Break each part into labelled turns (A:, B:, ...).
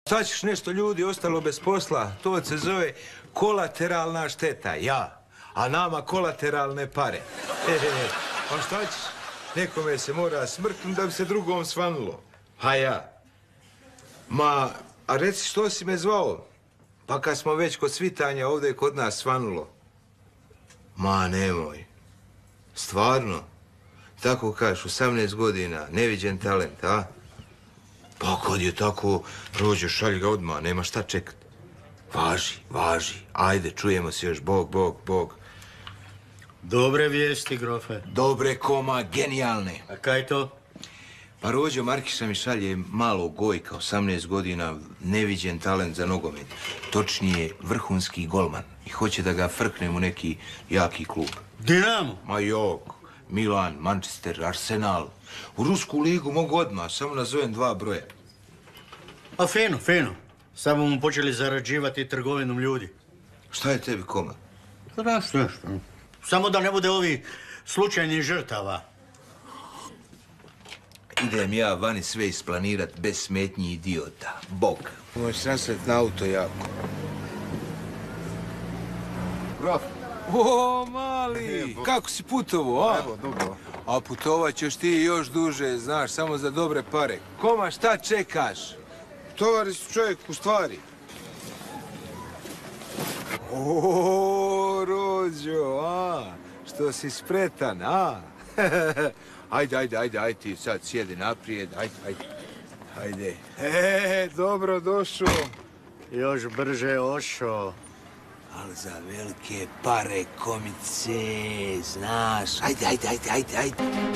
A: Sad ćeš nešto ljudi ostalo bez posla, to se zove kolateralna šteta, ja. A nama kolateralne pare. Pa šta ćeš? Nekome se mora smrknuti da bi se drugom svanulo. A ja. Ma, a reci što si me zvao? Pa kad smo već kod svitanja ovdje kod nas svanulo. Ma nemoj. Stvarno? Tako kažeš, 18 godina, neviđen talent, a? Pa kad je tako, Rođo, šalj ga odmah, nema šta čekat. Važi. Ajde, čujemo se još, Bog.
B: Dobre vijesti, grofe.
A: Dobre, genijalne.
B: A kaj to?
A: Pa Rođo Markiša mi šalje malog Gojka, 18 godina, neviđen talent za nogomet. Točnije, vrhunski golman. I hoće da ga frknem u neki jaki klub.
B: Dinamo?
A: Ma jok, Milan, Manchester, Arsenal. U Rusku ligu mogu odmah, samo nazovem 2 broja.
B: A fino. Samo mu počeli zarađivati trgovinom ljudi.
A: Šta je tebi, Koma?
B: Nešto. Samo da ne bude ovi slučajnih žrtava.
A: Idem ja vani sve isplanirat bez smetnji idiota. Bog. Možeš nasret na auto jako.
C: Grof.
A: O, mali! Kako si putovo, a?
C: Evo, dugo.
A: A putovat ćeš ti još duže, znaš, samo za dobre pare. Koma, šta čekaš? Tovar si čovjek u stvari. O, Rođo, a? Što si spretan, a? Ajde, ti sad sjedi naprijed, ajde. Dobro došao.
B: Još brže ošo.
A: Ali za velike pare, komice, znaš. Ajde.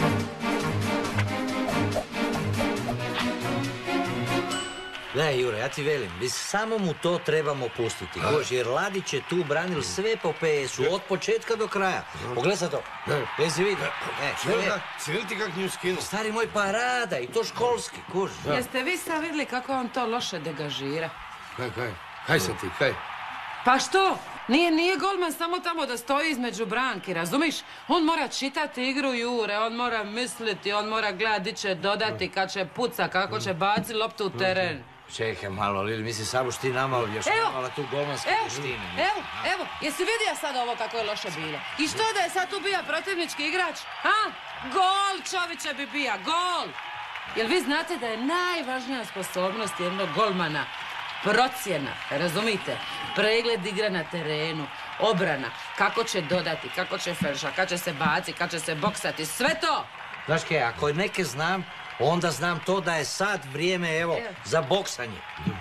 D: Gledaj, Jure, ja ti velim, mi samo mu to trebamo pustiti. Jer Ladić je tu branil sve po PS-u, od početka do kraja. Pogledaj sad to. Jesi vidio?
C: Si vidi ti kak nju skinu?
D: Stari moj, pa rada i to školski, kuž.
E: Jeste vi sad vidjeli kako on to loše degažira?
C: Kaj sad ti, kaj?
E: Pa što? Nije golman samo tamo da stoji između branki, razumiš? On mora čitati igru Jure, on mora misliti, on mora gledati di će dodati, kad će puca, kako će baci loptu u teren.
D: Čekaj malo, Lili, misli samo što ti nama objašnjavala tu golmanske vještine.
E: Evo, jesi vidio sad ovo kako je loše bilo? I što da je sad tu bija protivnički igrač? Ha? Gol, čoviče bi bija, gol! Jel vi znate da je najvažnija sposobnost jednog golmana procjena, razumite? Pregled igre na terenu, obrana, kako će dodati, kako će felša, kad će se baciti, kad će se boksati, sve to!
D: Znaš kaj, ako neke znam, onda znam to da je sad vrijeme, evo, za boksanje.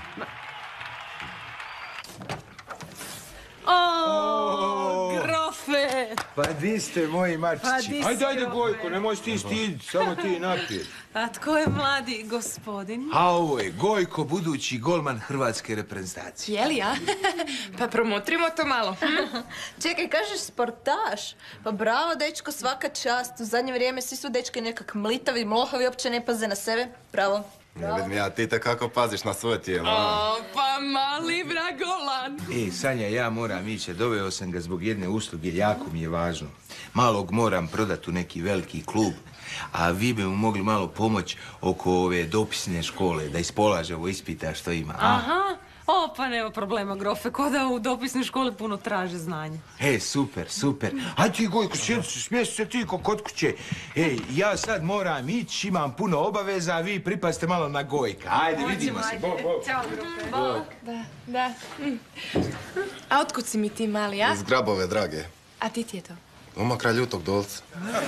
E: O, grofe!
A: Pa di ste moji mačići? Ajde, Gojko, nemoj ti stiditi, samo ti naprijed.
F: A tko je mladi gospodin?
A: A ovo je Gojko, budući golman hrvatske reprezentacije.
F: Je li ja? Pa promotrimo to malo.
G: Čekaj, kažeš sportaš? Pa bravo, dečko, svaka čast. U zadnje vrijeme svi su dečki nekak mlitavi, mlohavi, uopće ne paze na sebe. Bravo.
C: Ne vidim ja, ti kako paziš na svoje tijelo.
F: Pa mali vragolan.
A: Sanja, ja moram ići, doveo sam ga zbog jedne usluge, jako mi je važno. Malog moram prodati u neki veliki klub, a vi bi mu mogli malo pomoći oko ove dopisne škole, da ispolaže ovo ispita što ima.
F: Aha, pa nema problema, grofe, ko da u dopisnoj školi puno traže znanje.
A: Super. Ajde ti, Gojko, smjesti se ti kod kuće. Ja sad moram ići, imam puno obaveza, a vi pripazite malo na Gojka. Ajde, vidimo se. Bog.
F: Ćao, grofe. Bog. Da. A otkud si mi ti mali, ja?
C: Iz Grabove, drage.
F: A ti je to?
C: Oma kraj Ljutog Dolca.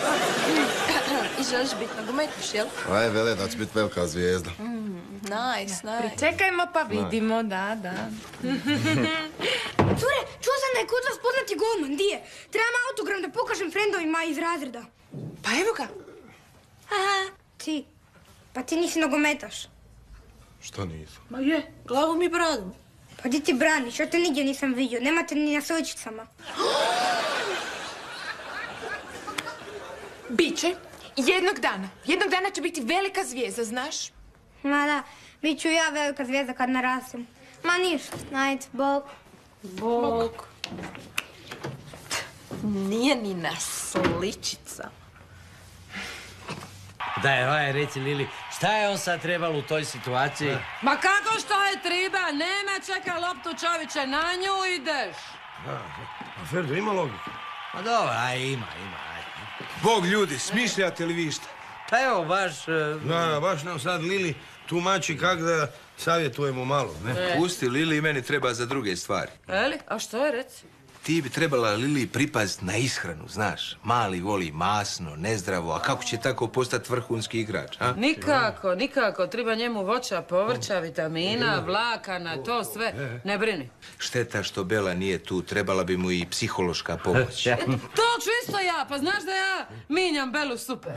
G: I želiš biti nogometaš, jel?
C: Aj, vele da će biti velika zvijezda.
G: Nice.
F: Čekajmo pa vidimo, da.
H: Cure, čuo sam da je kod vas poznati golman, di je? Trebam autogram da pokažem frendovima iz razreda.
F: Pa evo ga.
H: Aha, ti. Pa ti nisi nogometaš.
C: Što nisam?
G: Ma je, glavom i bradom.
H: Pa di ti braniš, ja te nigdje nisam vidio, nemate ni na sličicama.
F: Biće. Jednog dana će biti velika zvijezda, znaš?
H: Ma da, bit ću ja velika zvijezda kad narasem. Ma ništa, ajde, Bog.
G: Bog. Nije ni na sličica.
D: Daj, reci, Lili, šta je on sad trebalo u toj situaciji?
E: Ma kako što je triba? nema čeka loptu, čoviče, na nju ideš.
I: A Ferdo, ima logike?
D: Pa dobro, ima, ajde.
A: Bog ljudi, smišljate li vi šta?
D: Pa evo, baš...
I: Da, baš nam sad Lili tumači kak da savjetujemo malo, ne?
A: Pusti, Lili, meni treba za druge stvari.
E: Eli, a što je, reci?
A: Ti bi trebala, Lili, pripaziti na ishranu, znaš. Mali voli masno, nezdravo, a kako će tako postati vrhunski igrač, a?
E: Nikako. Treba njemu voća, povrća, vitamina, vlakana, to sve. Ne brini.
A: Šteta što Bela nije tu, trebala bi mu i psihološka pomoć.
E: To ću isto ja, pa znaš da ja minjam Belu super.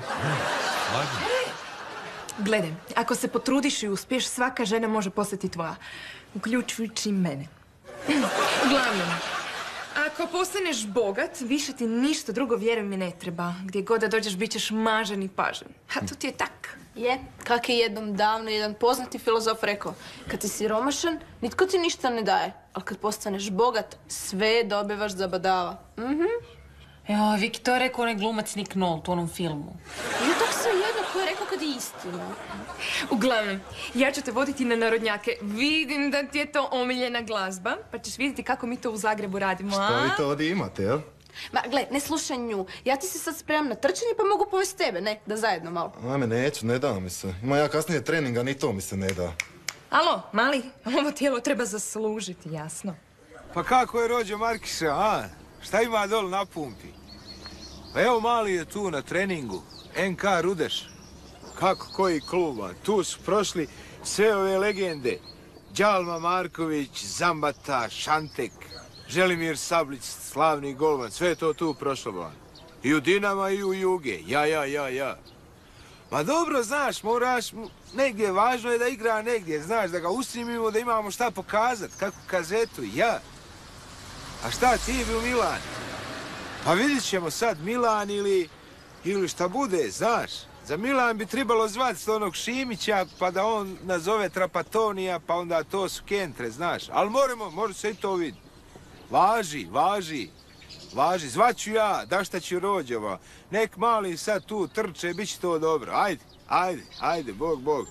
F: Gledaj, ako se potrudiš i uspiješ, svaka žena može postati tvoja. Uključujući mene. Uglavnom, ako postaneš bogat, više ti ništa drugo, vjeruj mi, ne treba. Gdje god da dođeš, bit ćeš mažen i pažen. A to ti je tak.
G: Je, kak je jednom davno jedan poznati filozof rekao, kad si siromašan, nitko ti ništa ne daje, ali kad postaneš bogat, sve dobivaš za badava.
F: Evo, Viki, to je rekao onaj glumac Nick Nolte u onom filmu.
G: I tako sve jedno ko je rekao kad je istina.
F: Uglavnom, ja ću te voditi na narodnjake. Vidim da ti je to omiljena glazba, pa ćeš vidjeti kako mi to u Zagrebu radimo, a?
C: Što vi to ovdje imate, jel?
G: Ma, gle, ne slušaj nju. Ja ti se sad spremam na trčanje pa mogu povesti tebe, ne? Da zajedno malo.
C: Ajme, neću, ne da mi se. Ima ja kasnije treninga, ni to mi se ne da.
F: Alo, mali, ovo tijelo treba zaslužiti, jasno.
A: Pa kako je rođo Markiša, a? Šta ima dol na pumpi? Pa evo mali je tu na treningu. NK Rudeš. Kako koji kluba? Tu su prošli sve ove legende. Đalma Marković, Zambata, Šantek, Želimir Sablić, slavni golman. Sve je to tu prošlo, ban. I u Dinama i u Juge. Ja. Ma dobro, znaš, moraš negdje, važno je da igra negdje, znaš, da ga usnimimo, da imamo šta pokazat, kakvu kazetu, ja. A šta ti bi u Milan? Pa vidit ćemo sad Milan ili šta bude, znaš. Za Milan bi trebalo zvati onog Šimića, pa da on nazove Trapatonija, pa onda to su Kentre, znaš. Ali može se i to vidjeti. Važi. Zvaću ja, dašta ću rođova. Nek mali sad tu trče, bit će to dobro. Ajde, Bog.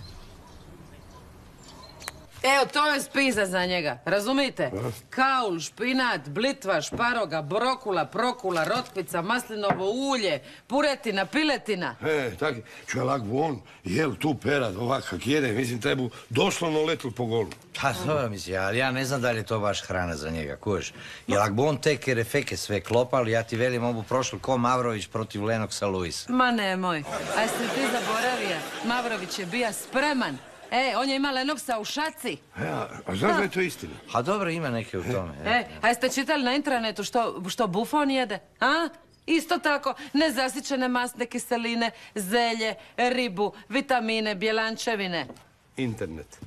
E: Evo, to je spiza za njega, razumite? Kaul, špinat, blitva, šparoga, brokula, prokula, rotkvica, maslinovo ulje, puretina, piletina.
I: Taki, čelak von, jel tu perad, ovak kak jede, mislim, trebu doslovno letl po golu.
D: Pa dobro mislim, ali ja ne znam da li je to baš hrana za njega, kuš. Jel ak bi on te kerefeke sve klopali, ja ti velim, obu prošlo ko Mavrović protiv Lenoksa Luisa.
E: Ma nemoj, a jesi ti zaboravio? Mavrović je bija spreman. On je ima Lenoksa u šaci.
I: A znaš da je to istina?
D: A dobro, ima neke u tome.
E: A jeste čitali na intranetu što Buffon jede? A? Isto tako, nezasićene masne kiseline, zelje, ribu, vitamine, bjelančevine.
I: Internet.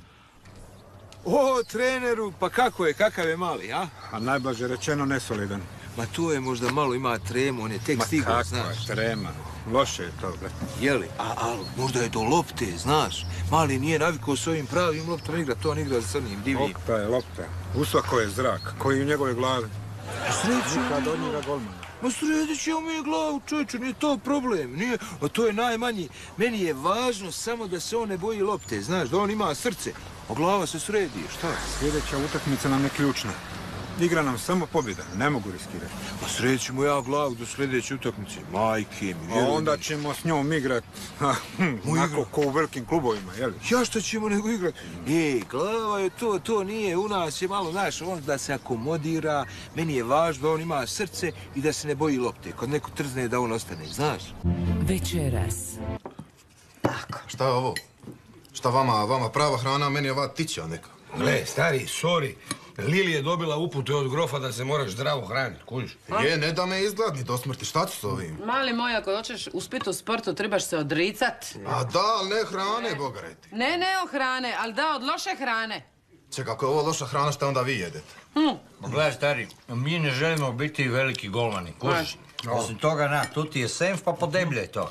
A: O, treneru, pa kakav je mali, a?
J: A najblaže rečeno nesolidan.
A: Ma tu je možda malo ima tremu, on je tek stigao, znaš.
J: Ma kakva trema, loše je to, bre.
A: Jeli, ali možda je do lopte, znaš. Mali nije navikao s ovim pravim loptom igrati, to on igra sa crnim, divnim.
J: Lopta. Usvako je zrak, koji u njegove glavi.
A: Nikad
J: od njega golmana.
A: Ma sredit će u moju glavu, čovječe, nije to problem, nije. A to je najmanji. Meni je važno samo da se on ne boji lopte, znaš, da on ima srce. A glava se sredi, šta?
J: Sljedeća utakmica nam je ključna. Igra nam samo pobjeda, ne mogu riskirati.
A: Pa sredit ćemo ja glavu do sljedeće utakmice, majke mi,
J: A onda ćemo s njom igrat, onako ko u velikim klubovima, jel?
A: Ja što ćemo nego igrat? Glava je to nije, u nas je malo, znaš, on da se akomodira, meni je važno da on ima srce i da se ne boji lopte. Kad neko trzne da on ostane, znaš?
E: Večeras.
C: Tako. Šta je ovo? Šta vama prava hrana, a meni ova tića neka?
I: Gle, stari, sorry. Lili je dobila upute od grofa da se moraš zdravo hraniti, kužiš?
C: Je, ne da me izgladni do smrti, šta ću s ovim?
E: Mali moj, ako hoćeš uspjeti u sportu, trebaš se odricat.
C: A da, ali ne hrane, boga reti.
E: Ne od hrane, ali da od loše hrane.
C: Čekaj, ako je ovo loša hrana, šta onda vi jedete?
D: Gledaj, stari, mi ne želimo biti veliki golmani, kužiš? Osim toga, tu ti je senf, pa podebljaj to.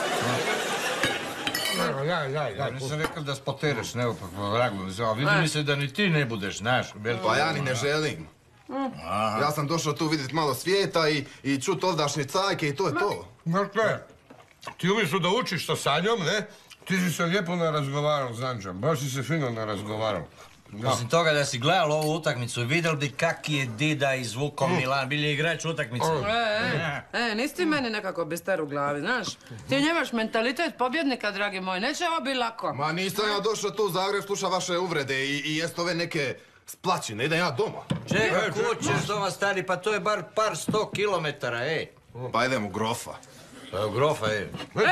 I: Ja nisam rekao da spotereš, nego pa vragu. Vidi mi se da ni ti ne budeš, znaš.
C: Pa ja ni ne želim. Ja sam došao tu vidjeti malo svijeta i čut ovdašnje cajke i to je to.
I: Dakle, ti umjesto da učiš sa Sanjom, ne? Ti si se lijepo narazgovarao s Anđom. Baš si se fino narazgovarao.
D: Osim toga da si gledal ovu utakmicu, vidjeli bi kak je Dida izvukao Milan, bili je igrač utakmice.
E: Nisi ti meni nekako bister u glavi, znaš? Ti nemaš mentalitet pobjednika, dragi moj, neće ovo biti lako.
C: Ma nisam ja došao tu u Zagreb, sluša vaše uvrede i jest ove neke splačine, idem ja doma.
D: Čekaj, kud ćeš doma, stari, pa to je bar par 100 kilometara, ej.
C: Pa idem u Grofa.
D: Pa u Grofa, ej.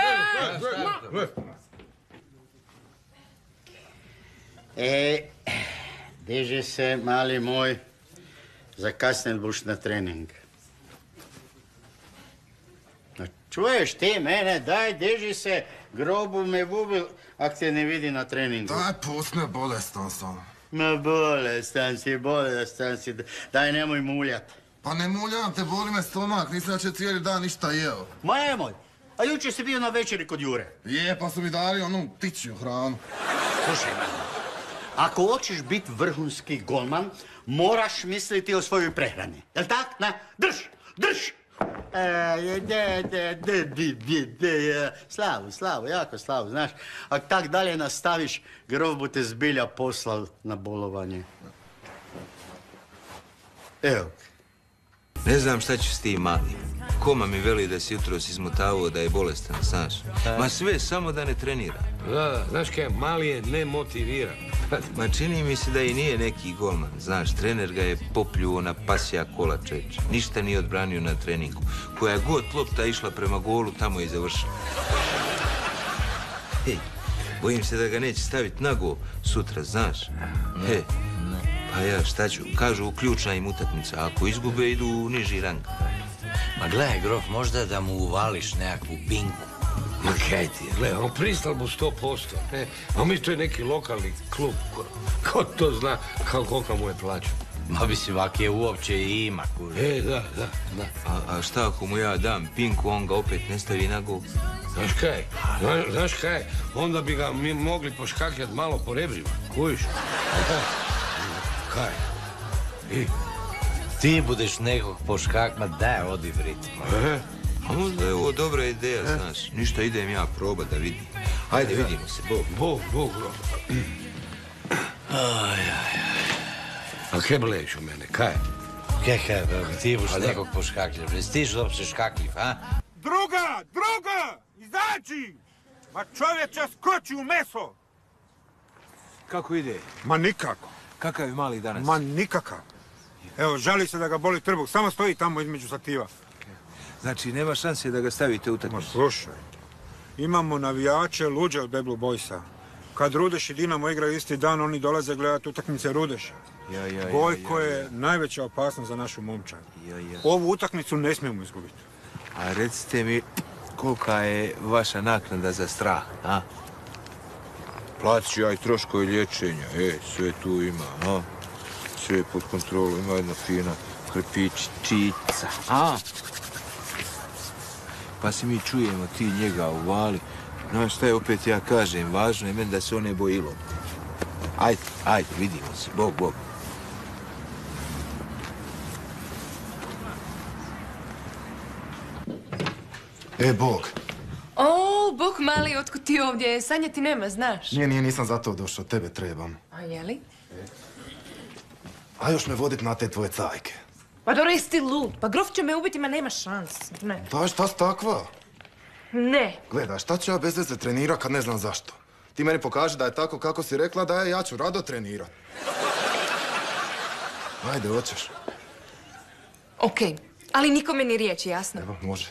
B: Diži se, mali moj, zakasnit buš na trening. Čuješ ti mene, daj, diži se, grobu me bubil, ak te ne vidi na treningu.
C: Daj, pusti me, bolestan sam.
B: Ma bolestan si, daj nemoj muljat.
C: Pa ne muljam te, boli me stomak, nisam da će cijeli dan ništa jeo.
B: Ma nemoj, a jučer si bio na večeri kod Jure.
C: Je, pa su mi dali onu ptičju hranu.
B: Slušaj, ako hoćeš biti vrhunski golman, moraš misliti o svojoj prehrani. Jel tak? Drž! Slavu, jako slavu, znaš. Ako tak dalje nastaviš, Grof bu te zbilja poslal na bolovanje. Evo.
A: Ne znam šta ću s tim malim. Koma mi veli da si jutros izmotavao da je bolestan, znaš. Ma sve, samo da ne trenira.
K: Da, znaš kaj, mali je nemotiviran.
A: Ma čini mi se da i nije neki golman, znaš. Trener ga je popljuo na pasija kola, čeč. Ništa nije odbranio na treningu. Koja god lopta išla prema golu, tamo je završila. Hej, bojim se da ga neće staviti na gol sutra, znaš. He, pa ja šta ću, kažu ključna im utakmica, ako izgube idu u niži rang.
D: Ma gledaj, Grof, možda da mu uvališ nekakvu binku.
K: Ma kaj ti, gledaj, on pristal mu 100%. A mi to je neki lokalni klub. Ko to zna kolika mu je plaća?
D: Ma bi si vak je uopće i ima, kuže.
K: Da.
A: A šta ako mu ja dam pinku, on ga opet ne stavi na gol?
K: Znaš kaj, onda bi ga mi mogli poškakljati malo po rebrima, kužiš? Kaj?
D: Ti budeš nekog poškak, ma daj, odi vriti.
A: A možda je ovo dobra ideja, znaš. Ništa, idem ja probat da vidim. Ajde, vidimo se, Bog.
K: Bog, A kaj bleješ u mene, kaj?
D: Kaj, ti buš nekog poškakljiv. Jesi ti što se škakljiv, a?
J: Druga! Izađi! Ma čovječe, skoči u meso!
A: Kako ide?
J: Ma nikako.
A: Kakav je mali danas?
J: Ma nikakav. Evo, žali se da ga boli trbuh, samo stoji tamo između stativa.
A: Znači, nema šanse da ga stavite u
J: Ma
A: utakmicu?
J: slušaj, imamo navijače luđe od Beblu Boysa. Kad Rudeš i Dinamo igraju isti dan, oni dolaze gledati utakmice Rudeša. Gojko je najveća opasnost za našu momčad. Ovu utakmicu ne smijemo izgubiti.
A: A recite mi, kolika je vaša naknada za strah, a? Platit ću ja i troškovi liječenja, sve tu ima, a? Sve je pod kontrolom, ima jedna fina krepičica, a? Pa se mi čujemo, ti njega uvali. Znaš šta je, opet ja kažem, važno je meni da se on ne bojilo. Ajde, vidimo se, Bog.
C: Bog.
F: O, Bog mali, otkud ti ovdje? Sanja ti nema, znaš?
C: Nije, nisam zato došao, tebe trebam.
F: A jeli?
C: A još me vodit na te tvoje cajke.
F: Pa dobro, jesi ti lud? Pa Grof će me ubiti, ma nema šans. Ne.
C: Da, šta si takva?
F: Ne.
C: Gledaj, šta ću ja bez veze trenirat kad ne znam zašto? Ti meni pokaži da je tako kako si rekla da je, ja ću rado trenirat. Ajde, hoćeš.
F: Okej, ali nikome ni riječi, jasno?
C: Evo, može.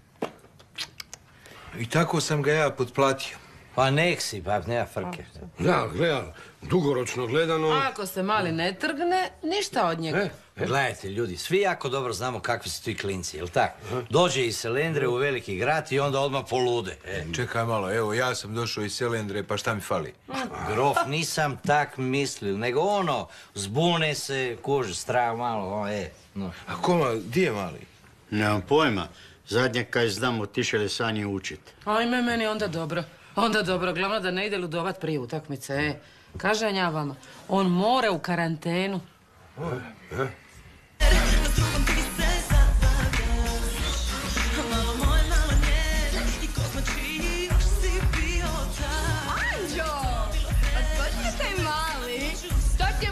A: I tako sam ga ja potplatio.
D: Pa nek si, pa nema frke.
K: Da, gledaj, dugoročno gledano...
E: Ako se mali ne trgne, ništa od njega.
D: Gledajte, ljudi, svi jako dobro znamo kakvi su ti klinci, jel tako? Dođe iz Selendre u veliki grad i onda odmah polude.
A: Čekaj malo, evo, ja sam došao iz Selendre, pa šta mi fali?
D: Grof, nisam tak mislil, nego ono, zbune se, kuži, strah malo,
A: A koma, gdje je mali?
B: Nemam pojma. Zadnje kaj znam, otišeli Sanji učit.
E: Ajme, meni onda dobro. Onda dobro, glavno da ne ide ludovat prije utakmice, Kažem ja vama, on mora u karantenu.
H: Anđo! A to ti je taj mali? To ti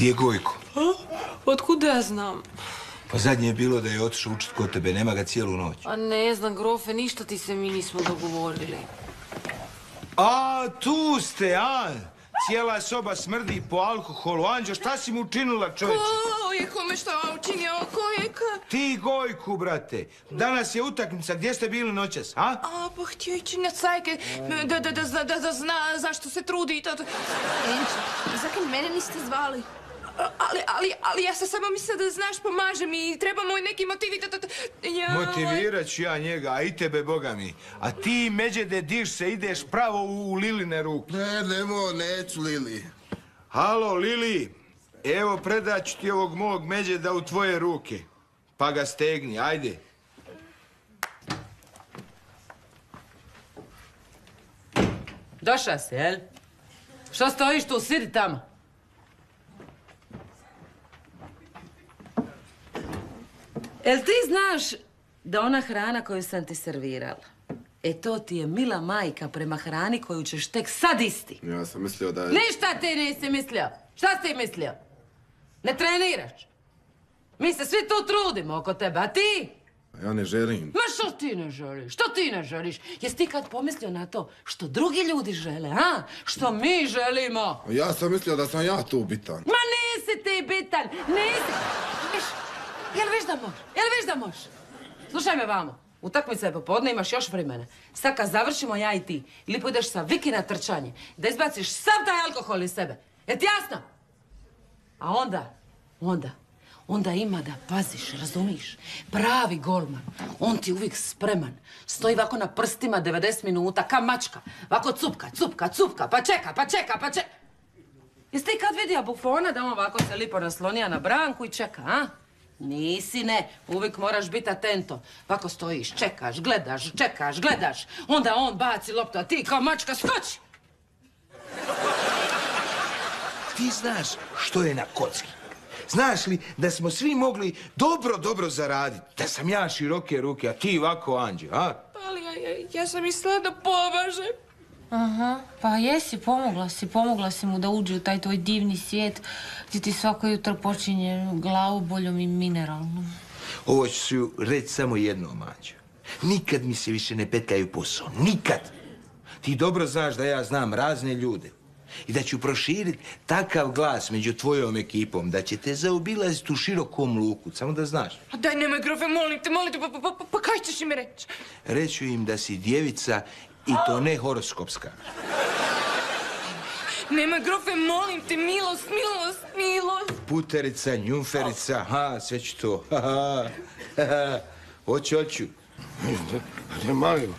A: Di je Gojko?
E: Otkud ja znam?
A: Pa zadnje je bilo da je otišao učit kod tebe, nema ga cijelu noć.
E: A ne znam, grofe, ništa ti se mi nismo dogovorili.
A: A, tu ste, a? Cijela soba smrdi po alkoholu. Anđo, šta si mu učinila, čovječe?
F: Kome šta učinio? Kojeka?
A: Ti Gojku, brate. Danas je utakmica, gdje ste bili noćas, a?
F: Pa htio ići na cajke, da zna zašto se trudi i to.
G: Enče, zakaj mene niste zvali?
F: Ali ja sam samo mislila da znaš pomaže mi i trebamo neki motiv.
A: Motivirat ću ja njega, a i tebe, boga mi. A ti, Međede, diš se, ideš pravo u Liline ruke.
C: Neću Lili.
A: Halo, Lili. Evo, predat ću ti ovog mog Međeda u tvoje ruke. Pa ga stegni, ajde.
E: Došla si, jel? Što stojiš tu, sidi tamo. Jel ti znaš da ona hrana koju sam ti servirala, to ti je mila majka prema hrani koju ćeš tek sad isti?
C: Ja sam mislio da je...
E: Ništa ti nisi mislio. Šta si ti mislio? Ne treniraš. Mi se svi tu trudimo oko tebe, a ti?
C: Ja ne želim.
E: Ma što ti ne želiš? Što ti ne želiš? Jesi ti kad pomislio na to što drugi ljudi žele, a? Što mi želimo?
C: Ja sam mislio da sam ja tu bitan.
E: Ma nisi ti bitan, nisi. Jel viš da možeš? Slušaj me vamo. Utakmica je popodne, imaš još vremena. Sad kad završimo ja i ti, ili půjdeš sa Viki na trčanje, da izbaciš sav taj alkohol iz sebe. Je ti jasno? A onda ima da paziš, razumiš? Pravi golman, on ti uvijek spreman. Stoji ovako na prstima 90 minuta, ka mačka. Ovako cupka, pa čeka. Jesi ti kad vidio Bufona da on ovako se lipo naslonija na branku i čeka, a? Nisi, ne. Uvijek moraš biti atento. Ovako stojiš, čekaš, gledaš. Onda on baci loptu, a ti kao mačka skoči.
A: Ti znaš što je na kocki? Znaš li da smo svi mogli dobro zaraditi? Da sam ja široke ruke, a ti ovako, Anđe, a?
F: Ali ja sam mislila da pomažem.
L: Aha, pa jesi, pomogla si mu da uđe u taj tvoj divni svijet gdje ti svako jutro počinje glavoboljom i mineralnom.
A: Ovo ću reći samo jednom, Anđe. Nikad mi se više ne petljaju posao, nikad. Ti dobro znaš da ja znam razne ljude i da ću proširiti takav glas među tvojom ekipom da će te zaobilaziti u širokom luku, samo da znaš.
F: A daj, nemoj, grofe, molim te, pa kaj ćeš im reći?
A: Reću im da si djevica i to ne horoskopska.
F: Nemoj, grofe, molim te, milost.
A: Puterica, njumferica, sve ću to. Hoću.
I: Ne malim,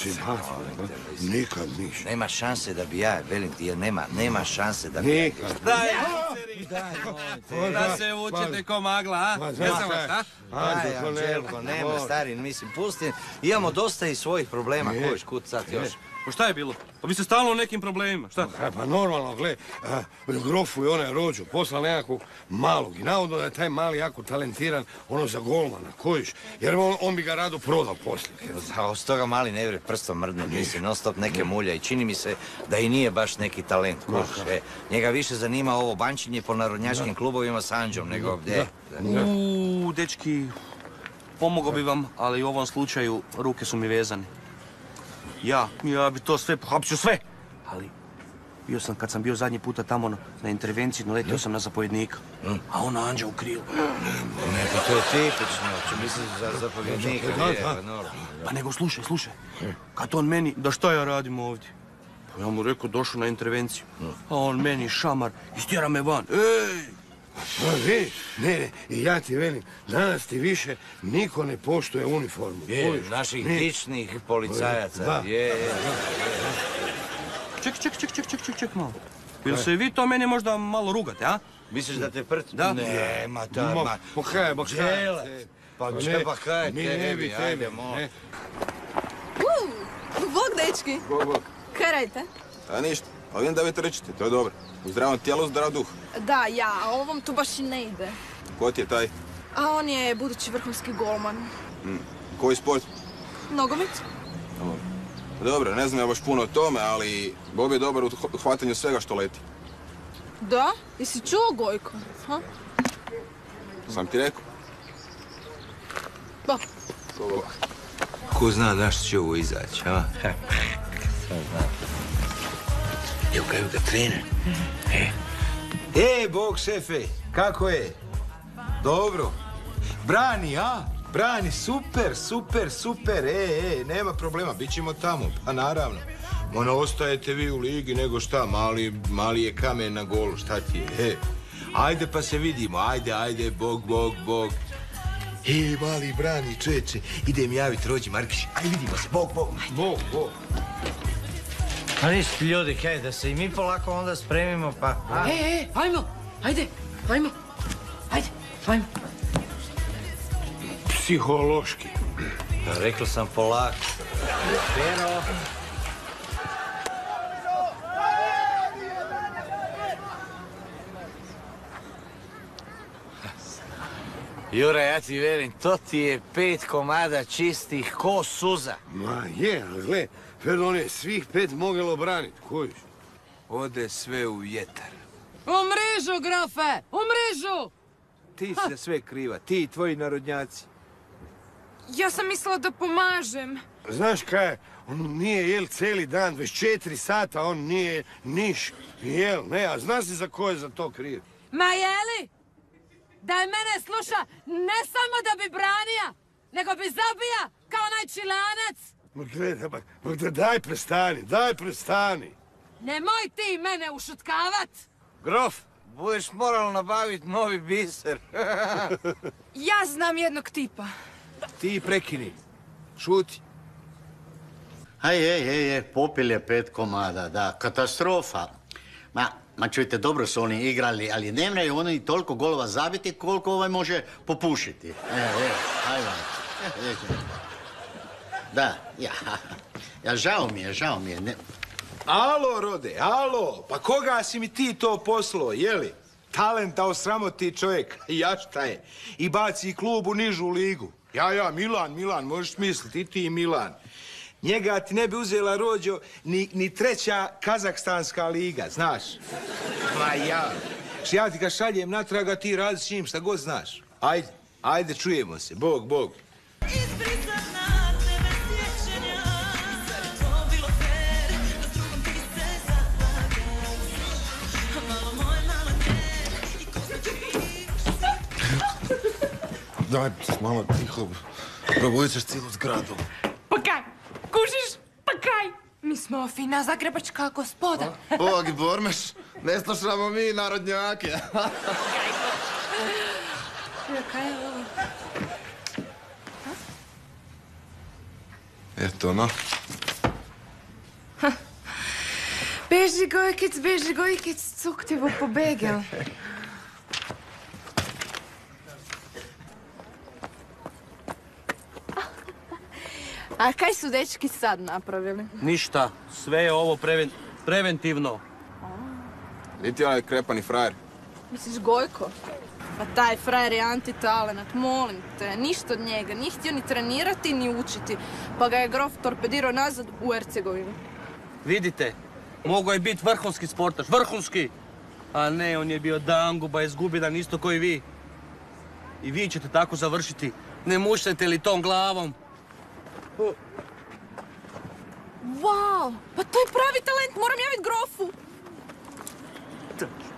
I: nikad ništa.
D: Nema šanse da bi ja, velim ti, jer nema šanse da bi...
I: Nikad.
M: Daj, da se vučete ko magla, a? Jesam vas, a?
D: Daj, Anđelko, nema, stari, mislim, pusti. Imamo dosta i svojih problema, kojiš, kud sad još.
M: Pa šta je bilo? Pa vi ste stalno u nekim problemima, šta?
I: Pa normalno, gle, grofu je onaj rođu, poslao nekakvog malog i navodno da je taj mali jako talentiran, za golmana, kojiš, jer on bi ga rado prodao poslije.
D: Od toga mali ne vre prstom mrdne, mislim, non stop neke mulja i čini mi se da i nije baš neki talent, kojiš. Njega više zanima ovo bančinje po narodnjačkim klubovima s Anđom, nego gdje.
M: Dečki, pomogao bi vam, ali u ovom slučaju ruke su mi vezane. Ja bi to sve pohapsio sve, ali kad sam bio zadnji puta tamo na intervenciji, naletio sam na zapovjednika, a ona Anđa u krilu.
D: Ne, pa to je tipično, mislim za zapovjednika.
M: Pa nego slušaj, kad on meni, da šta ja radim ovdje? Pa ja mu rekao, došao na intervenciju, a on meni šamar, istjera me van,
I: Ne, i ja ti velim, danas ti više niko ne poštuje uniformu.
D: Naših dičnih policajaca.
M: Ček malo. Jel se vi to meni možda malo rugate, a?
D: Misliš da te prti?
M: Da.
D: Nema ta,
I: Pa kaj,
D: Pa kaj, tebi, ajde, molim.
G: Bog, dečki.
C: Bog.
G: Kaj radite?
C: A ništa, ali vidim da vi trčite, to je dobro. U zdravom tijelu, zdrav duh.
G: Da, ja, a ovom tu baš i ne ide.
C: Ko ti je taj?
G: A on je budući vrhunski golman.
C: Koji sport?
G: Nogomet?
C: Dobro, ne znam ja baš puno o tome, ali Bob je dobar u hvatanju svega što leti.
G: Da? Jesi čuo, Gojko? Ha?
C: Sam ti rekao.
G: Ba.
A: Ko zna na što će ovo izaći, a?
D: Evo ga trener.
A: Bog šefe, kako je? Dobro. Brani, a? Brani, super. Nema problema, bit ćemo tamo, pa naravno. Ono, ostajete vi u ligi, nego šta, mali je kamen na golu, šta ti je, Ajde pa se vidimo, ajde, bog. Mali brani, čoveče, idem javit Rođi Markić, ajde vidimo se, bog.
D: Pa ništa, ljudi, kaj, da se i mi polako onda spremimo, pa...
E: Ajmo.
K: Psihološki.
D: Rekao sam polako. Pero... Jure, ja ti verim, to ti je 5 komada čistih ko suza.
I: Ma je, ali gle, Ferdo, on je svih 5 mogel obranit, kojiš?
A: Ode sve u vjetar.
E: U mrežu, grofe, u mrežu!
A: Ti si sve kriva, ti i tvoji narodnjaci.
F: Ja sam mislila da pomažem.
I: Znaš kaj, on nije jel cijeli dan, 24 sata, on nije niš jel, ne, a znaš li za ko je za to kriv?
E: Ma jeli? Da je mene sluša ne samo da bi branija, nego bi zabija kao onaj Čilanac.
I: Ma gledaj, daj prestani.
E: Nemoj ti mene ušutkavat.
D: Grof, budeš moralo nabavit novi biser.
F: Ja znam jednog tipa.
A: Ti prekini. Šuti.
B: Popil je 5 komada, da, katastrofa. Ma čujte, dobro su oni igrali, ali ne mreju oni toliko golova zabiti koliko ovaj može popušiti. Ajde. Da, žao mi je.
A: Alo, Rode, pa koga si mi ti to poslao, jeli? Talenta osramoti čovjek, šta je? I baci klub u nižu ligu. Ja, Milan, možeš misliti, i ti Milan. Njega ti ne bi uzela, Rođo, ni 3. Kazahstanska liga, znaš? Ma ja ti ga šaljem natrag, a ti radi s njim šta god znaš. Ajde, čujemo se, bog.
C: Daj, malo tiho, probudit ćeš cijelu zgradu.
F: Pa kaj? Kužiš? Pa kaj? Mi smo fina zagrebačka gospoda.
C: Bog, Bormeš, ne slušamo mi narodnjake.
F: Kaj je ovo?
C: Eto, no.
F: Beži gojkic, cuk ti bo pobegel.
G: A kaj su dečki sad napravili?
M: Ništa, sve je ovo preventivno.
C: Niti onaj krepani frajer.
G: Misliš Gojko? Pa taj frajer je antitalenat, molim te. Ništa od njega, nije htio ni trenirati, ni učiti. Pa ga je grof torpedirao nazad u Ercegovinu.
M: Vidite, mogao je biti vrhunski sportaš, vrhunski! A ne, on je bio danguba, izgubljen isto koji vi. I vi ćete tako završiti. Ne muštajte li tom glavom?
G: Wow, pa to je pravi talent, moram javiti grofu.